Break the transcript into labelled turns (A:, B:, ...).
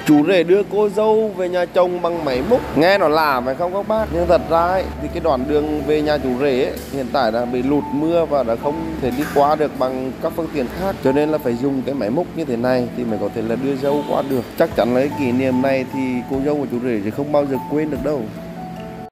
A: Chú rể đưa cô dâu về nhà chồng bằng máy múc, nghe nó lạ phải không các bác? Nhưng thật ra ấy, thì cái đoạn đường về nhà chú rể ấy, hiện tại đã bị lụt mưa và đã không thể đi qua được bằng các phương tiện khác, cho nên là phải dùng cái máy múc như thế này thì mới có thể là đưa dâu qua được. Chắc chắn là cái kỷ niệm này thì cô dâu và chú rể thì không bao giờ quên được đâu.